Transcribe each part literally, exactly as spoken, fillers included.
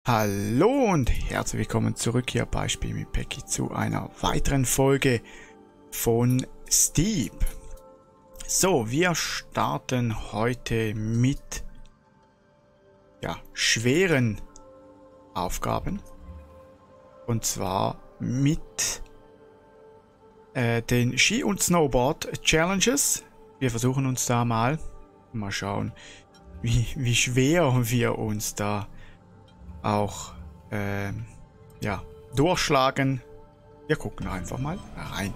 Hallo und herzlich willkommen zurück hier bei Spiel mit Pecki zu einer weiteren Folge von Steep. So, wir starten heute mit ja, schweren Aufgaben. Und zwar mit äh, den Ski- und Snowboard-Challenges. Wir versuchen uns da mal, mal schauen, wie, wie schwer wir uns da auch äh, ja, durchschlagen. Wir gucken einfach mal rein.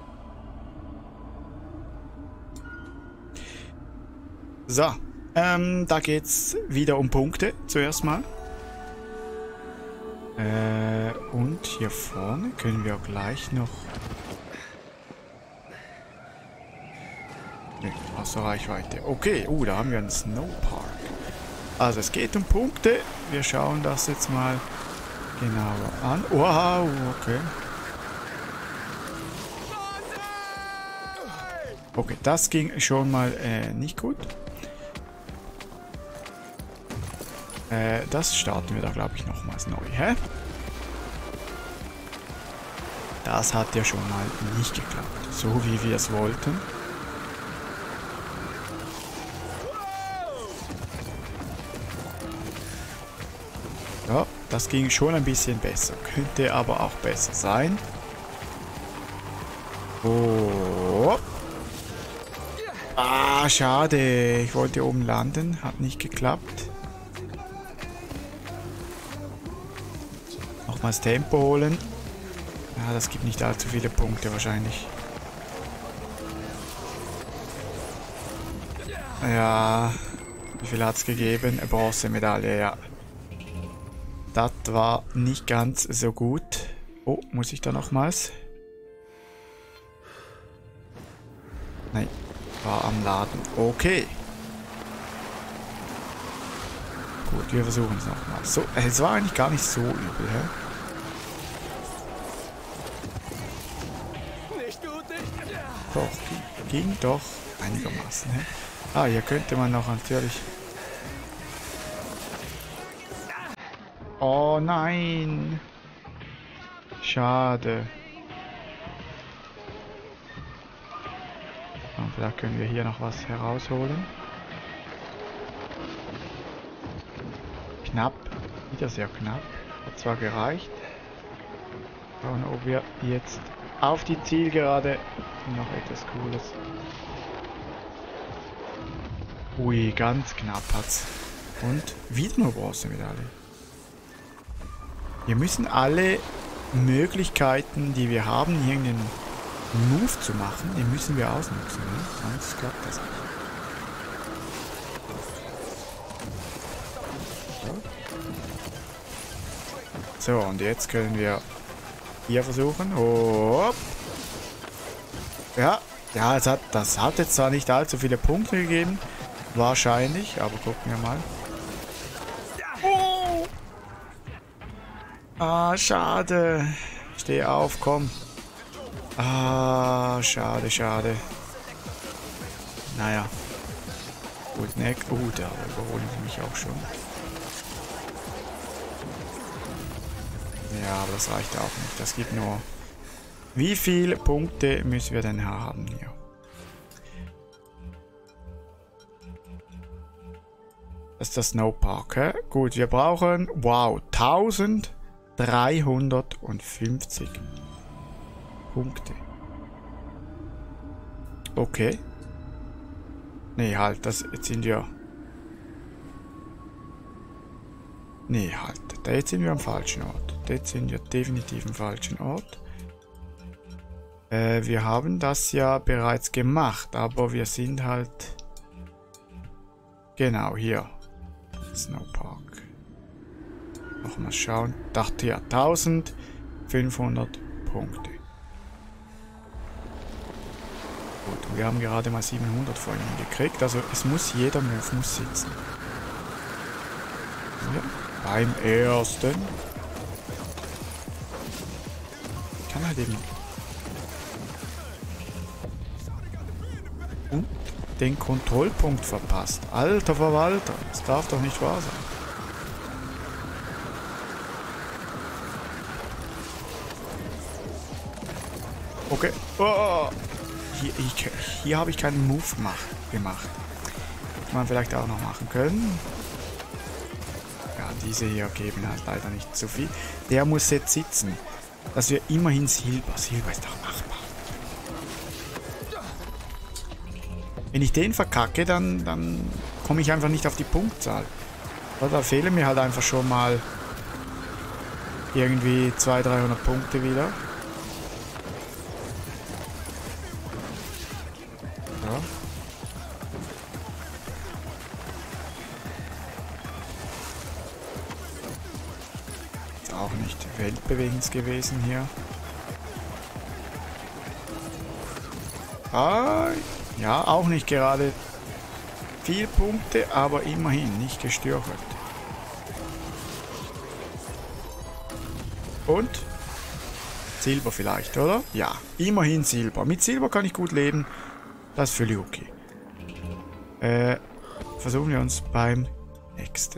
So, ähm, da geht's wieder um Punkte zuerst mal. Äh, und hier vorne können wir gleich noch... Ne, außer Reichweite. Okay, uh, da haben wir einen Snowpark. Also es geht um Punkte. Wir schauen das jetzt mal genauer an. Wow, okay. Okay, das ging schon mal äh, nicht gut. Äh, das starten wir da, glaube ich, nochmals neu, hä? Das hat ja schon mal nicht geklappt, so wie wir es wollten. Ja, das ging schon ein bisschen besser. Könnte aber auch besser sein. Oh. Ah, schade. Ich wollte oben landen. Hat nicht geklappt. Nochmals Tempo holen. Ja, das gibt nicht allzu viele Punkte wahrscheinlich. Ja. Wie viel hat es gegeben? Eine Bronzemedaille, ja. Das war nicht ganz so gut. Oh, muss ich da nochmals? Nein, war am Laden. Okay. Gut, wir versuchen es nochmal. So, es war eigentlich gar nicht so übel, hä? Doch, ging, ging doch einigermaßen, hä? Ah, hier könnte man noch natürlich... Oh nein! Schade. Und vielleicht können wir hier noch was herausholen. Knapp. Wieder sehr knapp. Hat zwar gereicht. Schauen, ob wir jetzt auf die Zielgerade noch etwas Cooles. Ui, ganz knapp hat's. Und wieder nur Bronzemedaille. Wir müssen alle Möglichkeiten, die wir haben, irgendeinen Move zu machen, die müssen wir ausnutzen. Ne? Sonst klappt das nicht. So, und jetzt können wir hier versuchen. Hopp. Ja, ja, das hat, das hat jetzt zwar nicht allzu viele Punkte gegeben. Wahrscheinlich, aber gucken wir mal. Ah, schade. Steh auf, komm. Ah, schade, schade. Naja. Gut, ne? Oh, da überholen sie mich auch schon. Ja, aber das reicht auch nicht. Das gibt nur... Wie viele Punkte müssen wir denn haben hier? Das ist der Snowpark, hä? Gut, wir brauchen... Wow, eintausenddreihundertfünfzig Punkte. Okay. Nee, halt, das jetzt sind wir... Nee, halt, da jetzt sind wir am falschen Ort. Jetzt sind wir definitiv am falschen Ort. Äh, wir haben das ja bereits gemacht, aber wir sind halt... Genau, hier. Snowpark. Nochmal schauen. Dachte ja, eintausendfünfhundert Punkte. Gut, und wir haben gerade mal siebenhundert vorhin gekriegt. Also es muss, jeder Move muss sitzen. Ja, beim ersten. Ich kann halt eben... Und den Kontrollpunkt verpasst. Alter Verwalter, das darf doch nicht wahr sein. Okay. Oh. Hier, ich, hier habe ich keinen Move gemacht. gemacht. Hätte man vielleicht auch noch machen können. Ja, diese hier geben halt leider nicht so viel. Der muss jetzt sitzen. Dass wir immerhin Silber. Silber ist doch machbar. Wenn ich den verkacke, dann, dann komme ich einfach nicht auf die Punktzahl. Da fehlen mir halt einfach schon mal irgendwie zweihundert, dreihundert Punkte wieder. Ja. Ist auch nicht weltbewegend gewesen hier. Ah, ja, auch nicht gerade viel Punkte, aber immerhin nicht gestürzt. Und Silber vielleicht, oder? Ja, immerhin Silber. Mit Silber kann ich gut leben. Das ist völlig okay. Äh, versuchen wir uns beim nächsten.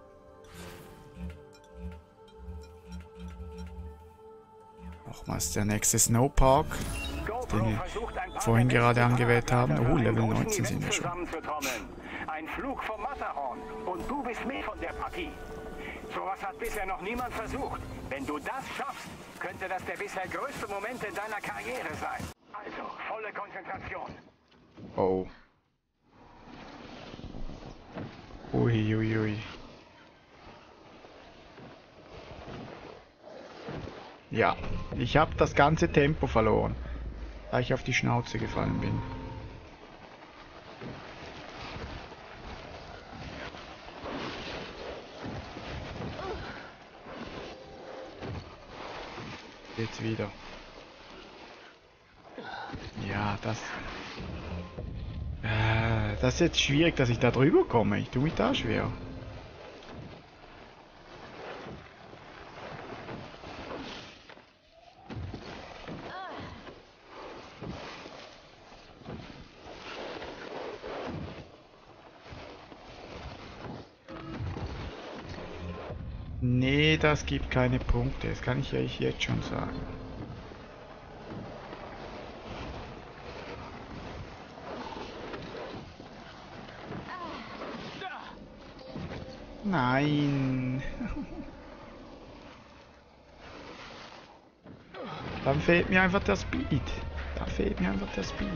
Nochmals der nächste Snowpark, den wir vorhin gerade angewählt haben. Oh, Level neunzehn sind wir schon. Ein Flug vom Matterhorn und du bist mit von der Partie. Sowas hat bisher noch niemand versucht. Wenn du das schaffst, könnte das der bisher größte Moment in deiner Karriere sein. Also, volle Konzentration. Oh. Ui, ui, ui. Ja, ich habe das ganze Tempo verloren, da ich auf die Schnauze gefallen bin. Jetzt wieder. Ja, das... Äh, das ist jetzt schwierig, dass ich da drüber komme. Ich tue mich da schwer. Nee, das gibt keine Punkte. Das kann ich ja jetzt schon sagen. Nein. Dann fehlt mir einfach der Speed. Da fehlt mir einfach der Speed.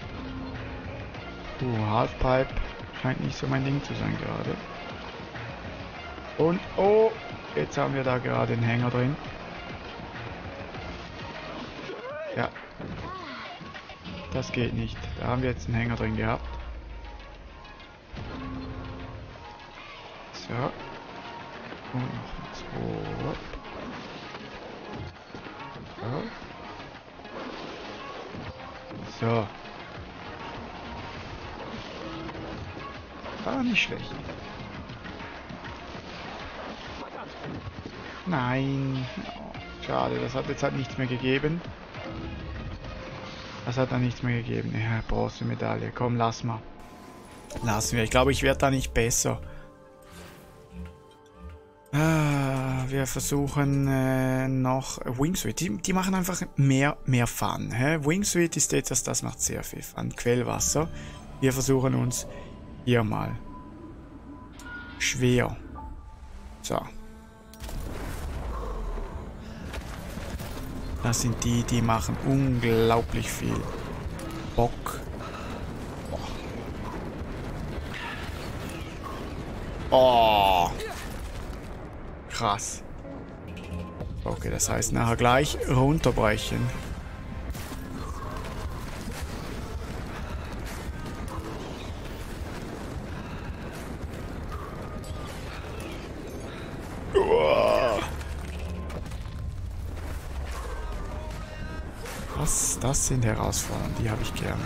Uh, Halfpipe scheint nicht so mein Ding zu sein gerade. Und, oh, jetzt haben wir da gerade einen Hänger drin. Ja. Das geht nicht. Da haben wir jetzt einen Hänger drin gehabt. So. Und noch zwei. So. So. War nicht schlecht. Nein. Oh, schade, das hat jetzt halt nichts mehr gegeben. Das hat dann nichts mehr gegeben. Ja, Bronzemedaille. Komm, lass mal. Lassen wir. Ich glaube, ich werde da nicht besser. Ah, wir versuchen äh, noch Wingsuit. Die, die machen einfach mehr, mehr Fun. Hä? Wingsuit ist etwas, das macht sehr viel Fun. Quellwasser. Wir versuchen uns hier mal. Schwer. So. Das sind die, die machen unglaublich viel Bock. Oh. Krass. Okay, das heißt nachher gleich runterbrechen. Das, das sind Herausforderungen, die habe ich gerne.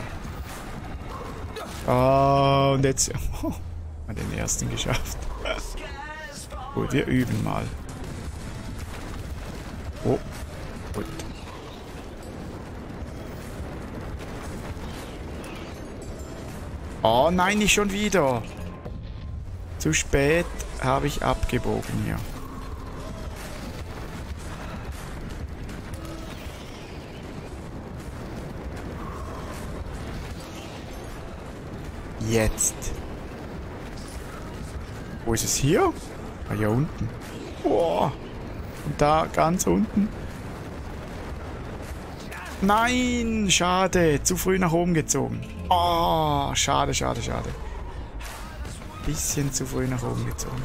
Oh, und jetzt oh, mal den ersten geschafft. Gut, wir üben mal. Oh, gut. Oh nein, nicht schon wieder. Zu spät habe ich abgebogen hier. Jetzt. Wo ist es hier? Ah, hier unten. Boah. Und da ganz unten. Nein, schade. Zu früh nach oben gezogen. Oh, schade, schade, schade. Bisschen zu früh nach oben gezogen.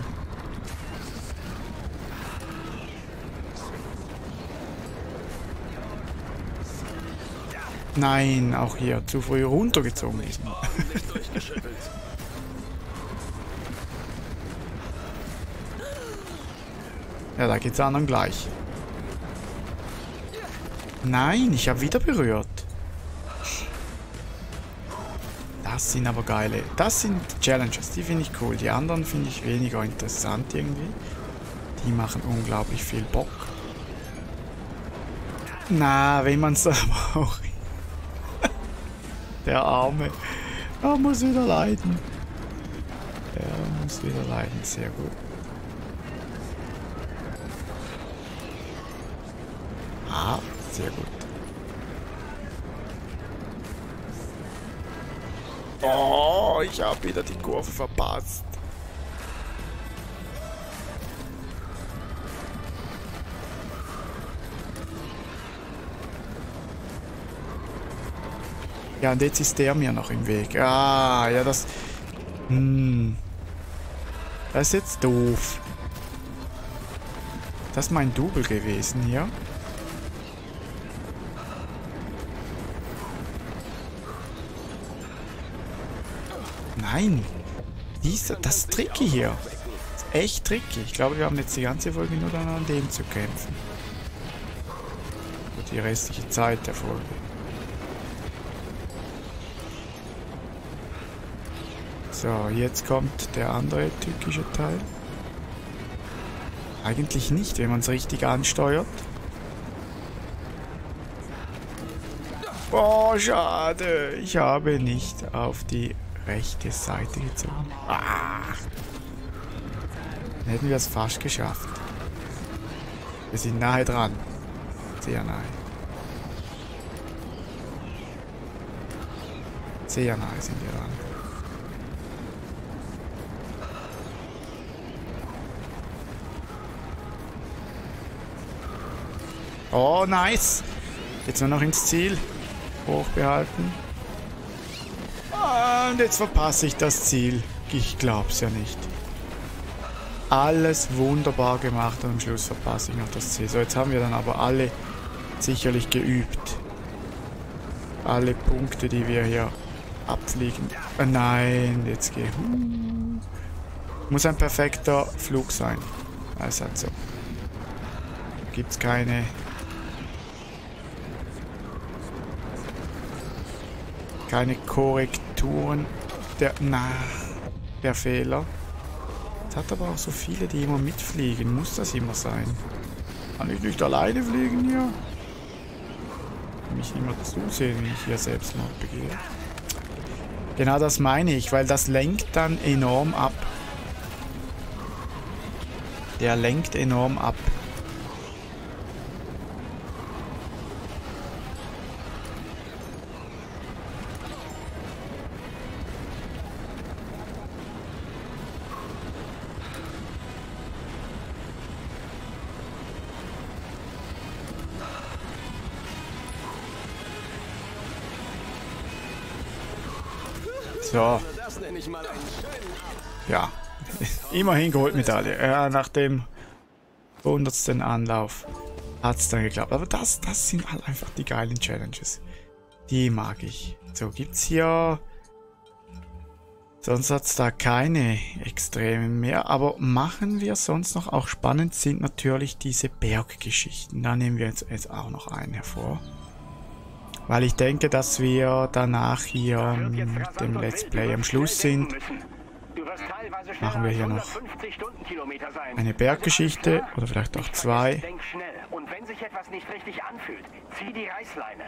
Nein, auch hier zu früh runtergezogen diesmal. Ja, da geht's anderen gleich. Nein, ich habe wieder berührt. Das sind aber geile. Das sind Challenges, die finde ich cool. Die anderen finde ich weniger interessant irgendwie. Die machen unglaublich viel Bock. Na, wenn man es aber auch... Der Arme. Er muss wieder leiden. Er muss wieder leiden, sehr gut. Ah, sehr gut. Oh, ich habe wieder die Kurve verpasst. Ja, und jetzt ist der mir noch im Weg. Ah, ja, das... Hm. Das ist jetzt doof. Das ist mein Double gewesen hier. Nein. Dieser, das ist tricky hier. Das ist echt tricky. Ich glaube, wir haben jetzt die ganze Folge nur dann an dem zu kämpfen. Und die restliche Zeit der Folge. So, jetzt kommt der andere tückische Teil. Eigentlich nicht, wenn man es richtig ansteuert. Oh, schade. Ich habe nicht auf die rechte Seite gezogen. Ah. Dann hätten wir es fast geschafft. Wir sind nahe dran. Sehr nahe. Sehr nahe sind wir dran. Oh, nice. Jetzt nur noch ins Ziel. Hochbehalten. Und jetzt verpasse ich das Ziel. Ich glaub's ja nicht. Alles wunderbar gemacht und am Schluss verpasse ich noch das Ziel. So, jetzt haben wir dann aber alle sicherlich geübt. Alle Punkte, die wir hier abfliegen. Oh nein, jetzt geht. Muss ein perfekter Flug sein. Das ist halt so. Gibt's keine... Keine Korrekturen. Der, na, der Fehler. Es hat aber auch so viele, die immer mitfliegen. Muss das immer sein? Kann ich nicht alleine fliegen hier? Mich niemand zusehen, wie ich hier Selbstmord begehe. Genau das meine ich, weil das lenkt dann enorm ab. Der lenkt enorm ab. So. Ja. Immerhin Goldmedaille. Ja, nach dem hundertsten Anlauf hat es dann geklappt. Aber das, das sind halt einfach die geilen Challenges. Die mag ich. So, gibt's hier... Sonst hat es da keine Extremen mehr. Aber machen wir sonst noch auch spannend sind natürlich diese Berggeschichten. Da nehmen wir jetzt, jetzt auch noch einen hervor. Weil ich denke, dass wir danach hier mit dem Let's Play am Schluss sind. Machen wir hier noch eine Berggeschichte oder vielleicht auch zwei. Und wenn sich etwas nicht richtig anfühlt, zieh die Reißleine.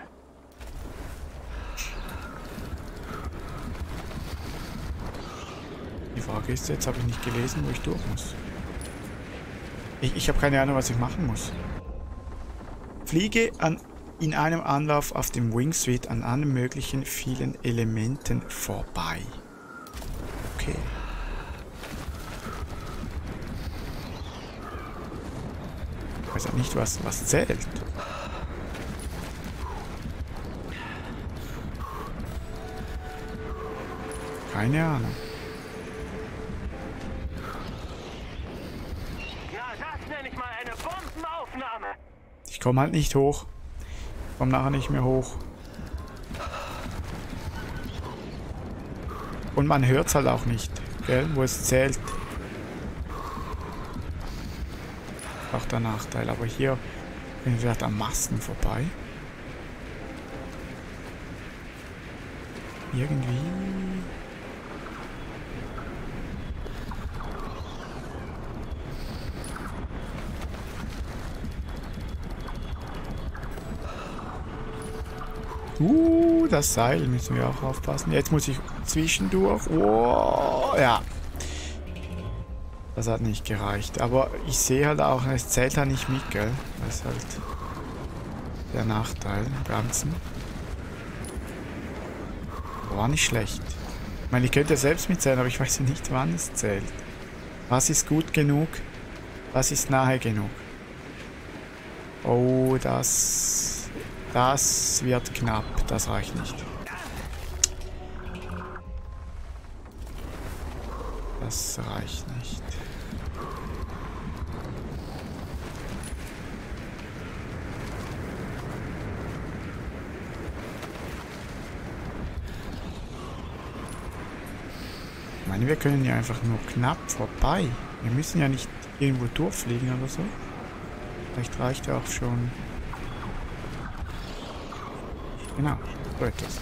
Die Frage ist jetzt, habe ich nicht gelesen, wo ich durch muss. Ich, ich habe keine Ahnung, was ich machen muss. Fliege an, in einem Anlauf auf dem Wingsuit an allen möglichen vielen Elementen vorbei. okay. Ich weiß auch nicht, was, was zählt. Keine Ahnung. Ja, das nenne ich mal eine Bombenaufnahme. Ich komme halt nicht hoch. Ich komme nachher nicht mehr hoch. Und man hört es halt auch nicht, gell, wo es zählt. Auch der Nachteil. Aber hier bin ich vielleicht am Masten vorbei. Irgendwie. Uh, das Seil müssen wir auch aufpassen. Jetzt muss ich zwischendurch. Oh, ja. Das hat nicht gereicht. Aber ich sehe halt auch, es zählt halt nicht mit, gell? Das ist halt der Nachteil im Ganzen. War nicht schlecht. Ich meine, ich könnte ja selbst mitzählen, aber ich weiß ja nicht, wann es zählt. Was ist gut genug? Was ist nahe genug? Oh, das... Das wird knapp. Das reicht nicht. Das reicht nicht. Ich meine, wir können ja einfach nur knapp vorbei. Wir müssen ja nicht irgendwo durchfliegen oder so. Vielleicht reicht ja auch schon... Genau, so etwas.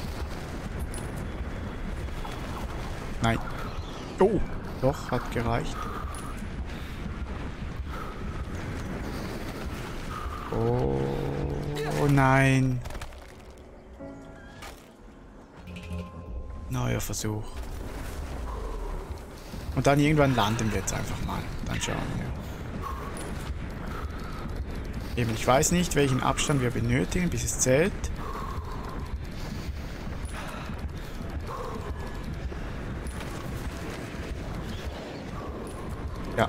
Nein. Oh, doch, hat gereicht. Oh, nein. Neuer Versuch. Und dann irgendwann landen wir jetzt einfach mal. Dann schauen wir. Eben, ich weiß nicht, welchen Abstand wir benötigen, bis es zählt. Ja.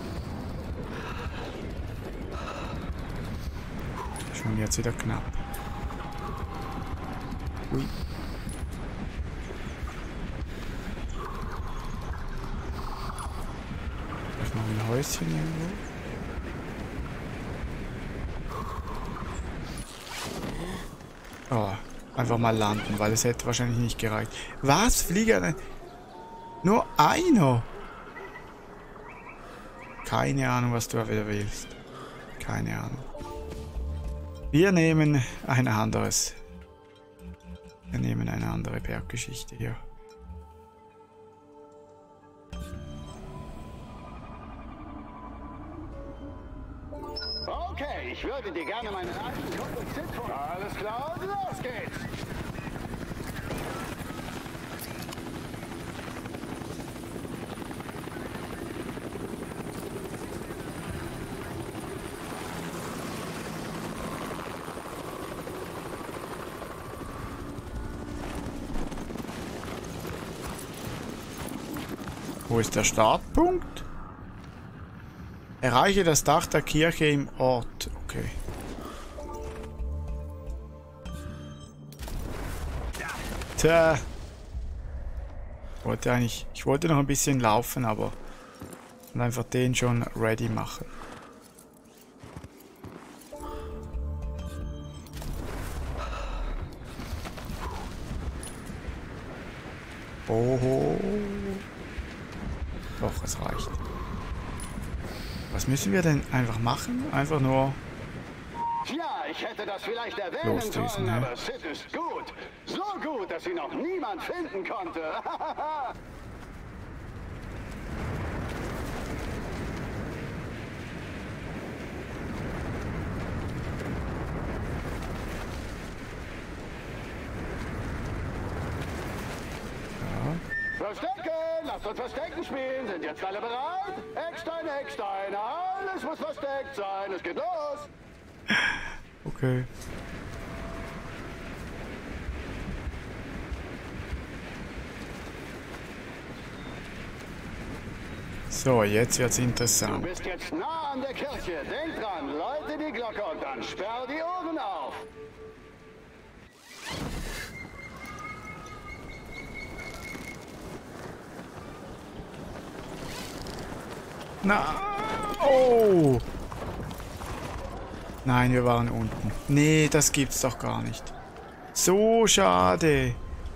Schon jetzt wieder knapp. Ui. Vielleicht noch ein Häuschen irgendwo. Oh, einfach mal landen, weil es hätte wahrscheinlich nicht gereicht. Was? Flieger? Nur einer? Keine Ahnung, was du wieder willst. Keine Ahnung. Wir nehmen ein anderes. Wir nehmen eine andere Berggeschichte hier. Okay, ich würde dir gerne meinen alten Kumpel Zip. Alles klar, los geht's. Wo ist der Startpunkt? Erreiche das Dach der Kirche im Ort. Okay. Tja. Ich wollte eigentlich, ich wollte noch ein bisschen laufen, aber und einfach den schon ready machen. Oh. Doch, es reicht. Was müssen wir denn einfach machen? Einfach nur... Tja, ich hätte das vielleicht erwähnen Losdüsen, sollen, ne? aber Sid ist gut. So gut, dass ihn noch niemand finden konnte. Verstecken! Lasst uns Verstecken spielen! Sind jetzt alle bereit? Eckstein, Eckstein! Alles muss versteckt sein! Es geht los! Okay. So, jetzt wird's Du interessant. bist jetzt nah an der Kirche. Denk dran, läute die Glocke und dann sperr die Ohren auf. Na, oh! Nein, wir waren unten. Nee, das gibt's doch gar nicht. So schade.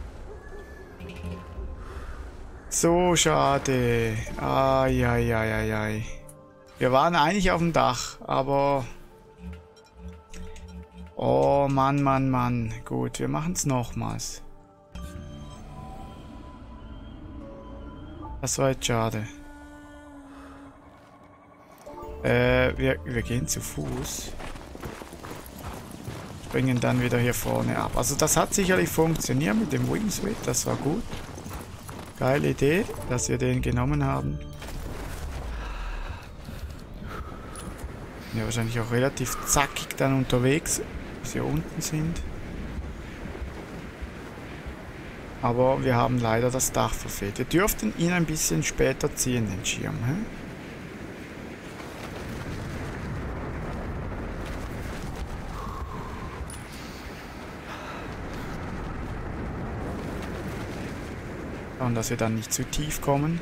So schade. Ai. Wir waren eigentlich auf dem Dach, aber... Oh, Mann, Mann, Mann. Gut, wir machen es nochmals. Das war jetzt schade. Äh, wir, wir gehen zu Fuß. Springen dann wieder hier vorne ab. Also das hat sicherlich funktioniert mit dem Wingsuit. Das war gut. Geile Idee, dass wir den genommen haben. Ja, wahrscheinlich auch relativ zackig dann unterwegs, bis wir unten sind. Aber wir haben leider das Dach verfehlt. Wir dürften ihn ein bisschen später ziehen, den Schirm. Hä? Und dass wir dann nicht zu tief kommen.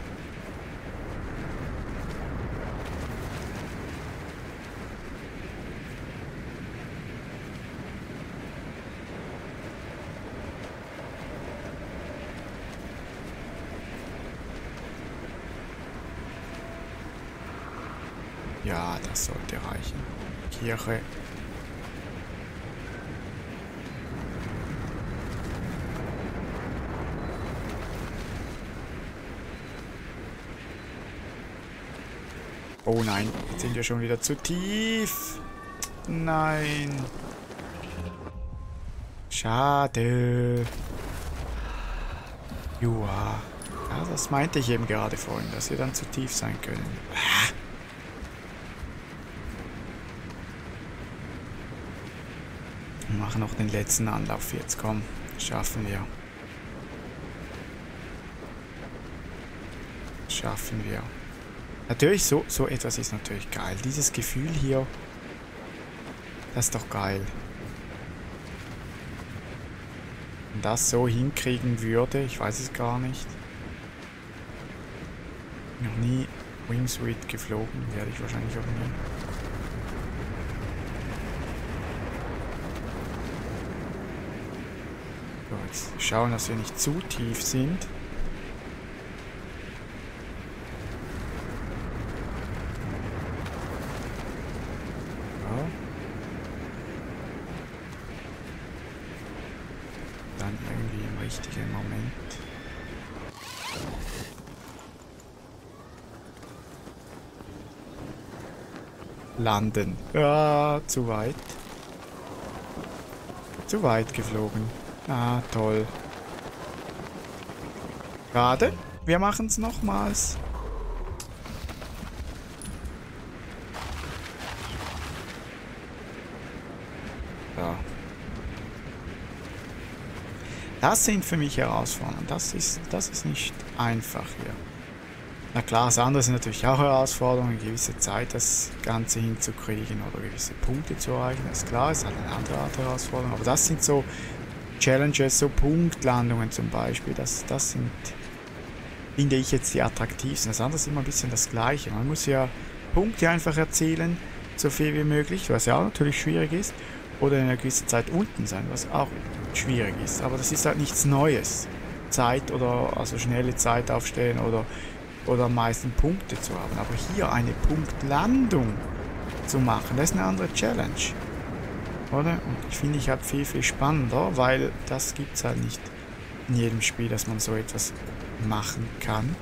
Ja, das sollte reichen. Kirche. Oh nein, jetzt sind wir schon wieder zu tief. Nein. Schade. Joa. Ja, das meinte ich eben gerade vorhin, dass wir dann zu tief sein können. Wir machen noch den letzten Anlauf jetzt. Komm, schaffen wir. Schaffen wir. Natürlich, so, so etwas ist natürlich geil. Dieses Gefühl hier, das ist doch geil. Wenn das so hinkriegen würde, ich weiß es gar nicht. Noch nie Wingsuit geflogen, werde ich wahrscheinlich auch nie. So, jetzt schauen, dass wir nicht zu tief sind. Dann irgendwie im richtigen Moment. Landen. Ja, zu weit. Zu weit geflogen. Ah, toll. Gerade. Wir machen es nochmals. Ja. Das sind für mich Herausforderungen. Das ist, das ist nicht einfach hier. Na klar, das andere sind natürlich auch Herausforderungen, eine gewisse Zeit das Ganze hinzukriegen oder gewisse Punkte zu erreichen. Das ist klar, ist halt eine andere Art Herausforderung. Aber das sind so Challenges, so Punktlandungen zum Beispiel. Das, das sind, finde ich, jetzt die attraktivsten. Das andere ist immer ein bisschen das Gleiche. Man muss ja Punkte einfach erzielen, so viel wie möglich, was ja auch natürlich schwierig ist. Oder in einer gewissen Zeit unten sein, was auch schwierig ist. Aber das ist halt nichts Neues. Zeit oder also schnelle Zeit aufstellen oder, oder am meisten Punkte zu haben. Aber hier eine Punktlandung zu machen, das ist eine andere Challenge. Oder? Und ich finde ich halt viel, viel spannender, weil das gibt es halt nicht in jedem Spiel, dass man so etwas machen kann.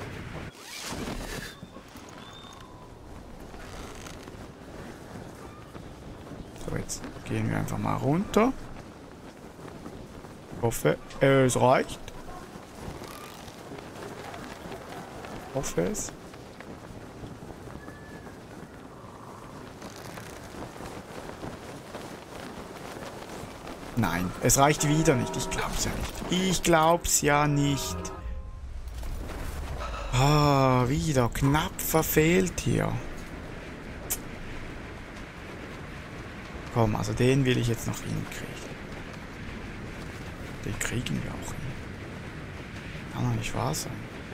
So, jetzt gehen wir einfach mal runter. Ich hoffe, es reicht. Ich hoffe es. Nein, es reicht wieder nicht. Ich glaub's ja nicht. Ich glaub's ja nicht. Ah, wieder knapp verfehlt hier. Komm, also den will ich jetzt noch hinkriegen. Den kriegen wir auch hin. Kann doch nicht wahr sein.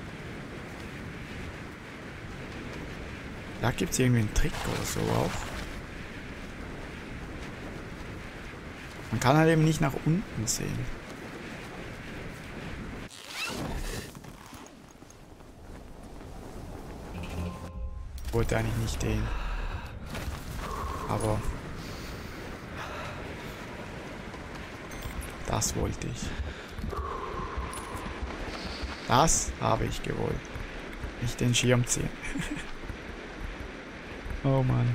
Da gibt es irgendwie einen Trick oder so auch. Man kann halt eben nicht nach unten sehen. Ich wollte eigentlich nicht den. Aber das wollte ich. Das habe ich gewollt. Nicht den Schirm ziehen. Oh Mann.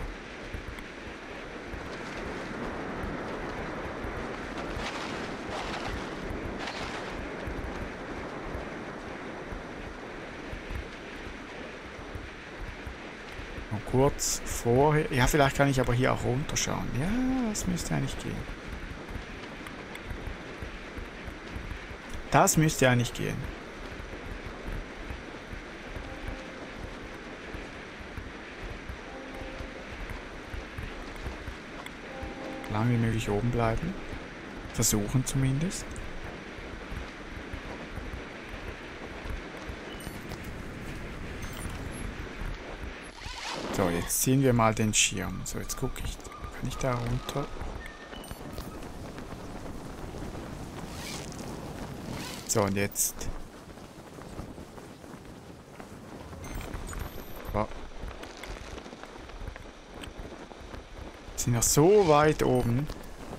Und kurz vorher... Ja, vielleicht kann ich aber hier auch runterschauen. Ja, das müsste eigentlich gehen. Das müsste eigentlich gehen. Lange wie möglich oben bleiben. Versuchen zumindest. So, jetzt ziehen wir mal den Schirm. So, jetzt gucke ich. Kann ich da runter? So, und jetzt. Oh. Sind noch so weit oben.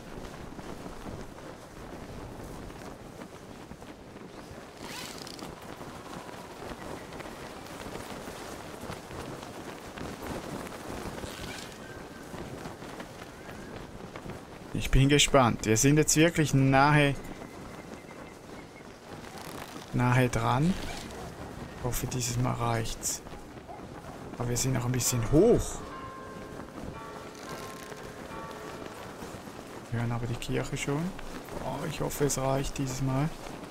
Ich bin gespannt. Wir sind jetzt wirklich nahe, nahe dran. Ich hoffe, dieses Mal reicht's. Aber wir sind noch ein bisschen hoch. Wir hören aber die Kirche schon. Oh, ich hoffe, es reicht dieses Mal.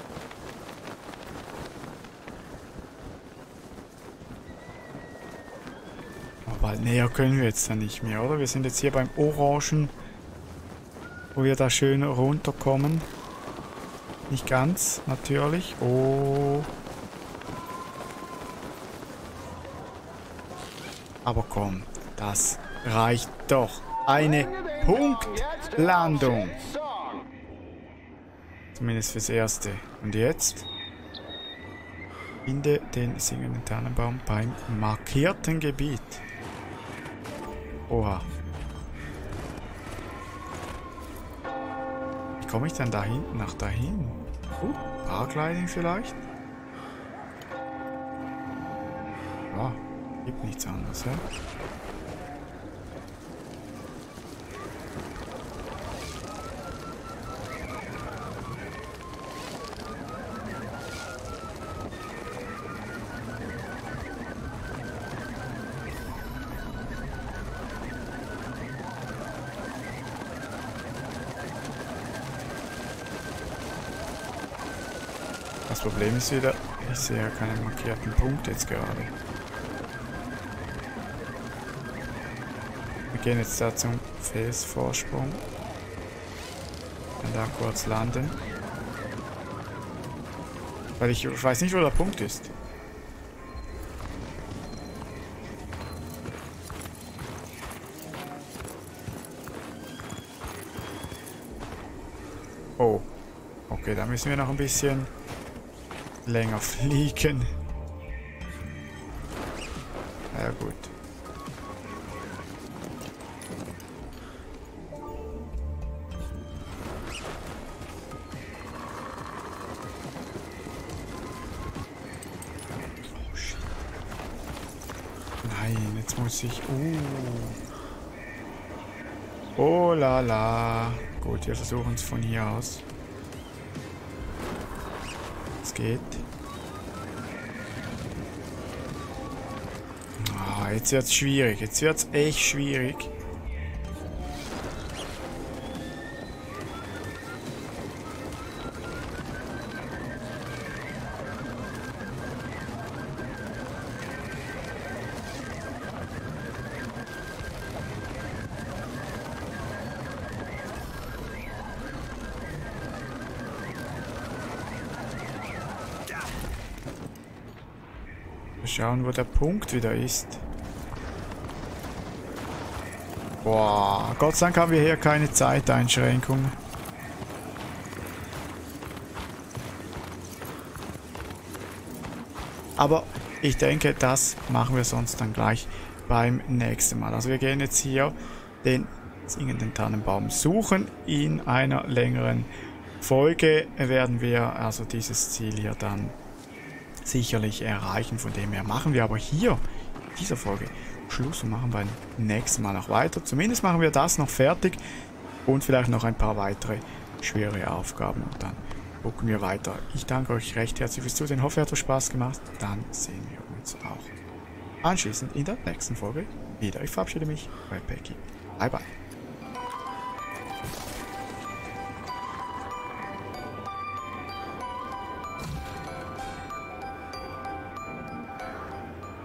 Aber bald näher können wir jetzt dann nicht mehr, oder? Wir sind jetzt hier beim Orangen, wo wir da schön runterkommen. Nicht ganz, natürlich. Oh. Aber komm, das reicht doch. Eine Punktlandung. Zumindest fürs Erste. Und jetzt? Finde den singenden Tannenbaum beim markierten Gebiet. Oha. Wie komme ich denn da hinten nach dahin? Uh, Paragliding vielleicht? Ja, gibt nichts anderes, ja? Das Problem ist wieder, ich sehe ja keinen markierten Punkt jetzt gerade. Wir gehen jetzt da zum Felsvorsprung. Und da kurz landen. Weil ich, ich weiß nicht, wo der Punkt ist. Oh. Okay, da müssen wir noch ein bisschen länger fliegen. Ja gut. Oh shit. Nein, jetzt muss ich... Uh. Oh la la. Gut, wir versuchen es von hier aus. Es geht. Ah, jetzt wird's schwierig. Jetzt wird's echt schwierig. schauen, wo der Punkt wieder ist. Boah, Gott sei Dank haben wir hier keine Zeiteinschränkung. Aber ich denke, das machen wir sonst dann gleich beim nächsten Mal. Also wir gehen jetzt hier den singenden Tannenbaum suchen. In einer längeren Folge werden wir also dieses Ziel hier dann sicherlich erreichen. Von dem her machen wir aber hier in dieser Folge Schluss und machen beim nächsten Mal noch weiter. Zumindest machen wir das noch fertig und vielleicht noch ein paar weitere schwere Aufgaben und dann gucken wir weiter. Ich danke euch recht herzlich fürs Zusehen. Hoffe, es hat euch Spaß gemacht. Dann sehen wir uns auch anschließend in der nächsten Folge wieder. Ich verabschiede mich bei Peggy. Bye bye.